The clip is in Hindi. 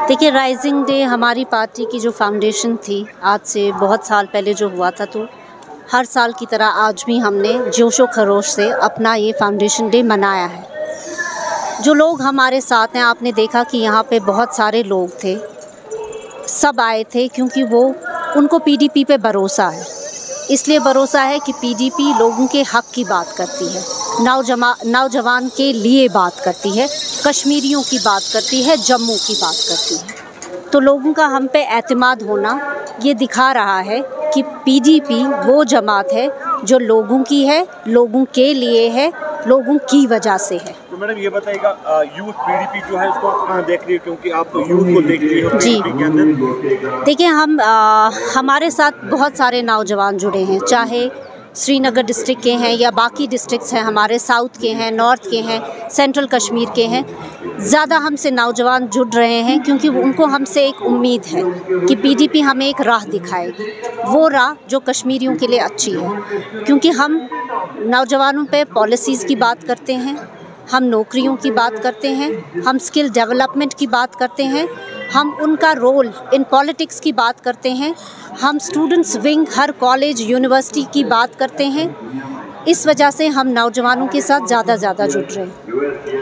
देखिए, राइजिंग डे हमारी पार्टी की जो फाउंडेशन थी, आज से बहुत साल पहले जो हुआ था, तो हर साल की तरह आज भी हमने जोशो खरोश से अपना ये फाउंडेशन डे मनाया है। जो लोग हमारे साथ हैं, आपने देखा कि यहाँ पे बहुत सारे लोग थे, सब आए थे क्योंकि उनको पीडीपी पे भरोसा है। इसलिए भरोसा है कि पीडीपी लोगों के हक की बात करती है, नौजवान के लिए बात करती है, कश्मीरियों की बात करती है, जम्मू की बात करती है। तो लोगों का हम पे एतमाद होना ये दिखा रहा है कि पीडीपी वो जमात है जो लोगों की है, लोगों के लिए है, लोगों की वजह से है। तो मैडम ये बताइएगा, यूथ पीडीपी जो है उसको आप कहाँ देख रही हो, क्योंकि आप यूथ को देख रही हो जी, के अंदर? देखिए, हमारे साथ बहुत सारे नौजवान जुड़े हैं, चाहे श्रीनगर डिस्ट्रिक्ट के हैं या बाकी डिस्ट्रिक्ट्स हैं, हमारे साउथ के हैं, नॉर्थ के हैं, सेंट्रल कश्मीर के हैं। ज़्यादा हमसे नौजवान जुड़ रहे हैं क्योंकि उनको हमसे एक उम्मीद है कि पीडीपी हमें एक राह दिखाएगी, वो राह जो कश्मीरियों के लिए अच्छी है। क्योंकि हम नौजवानों पे पॉलिसीज़ की बात करते हैं, हम नौकरियों की बात करते हैं, हम स्किल डेवलपमेंट की बात करते हैं, हम उनका रोल इन पॉलिटिक्स की बात करते हैं, हम स्टूडेंट्स विंग हर कॉलेज यूनिवर्सिटी की बात करते हैं। इस वजह से हम नौजवानों के साथ ज़्यादा जुड़ रहे हैं।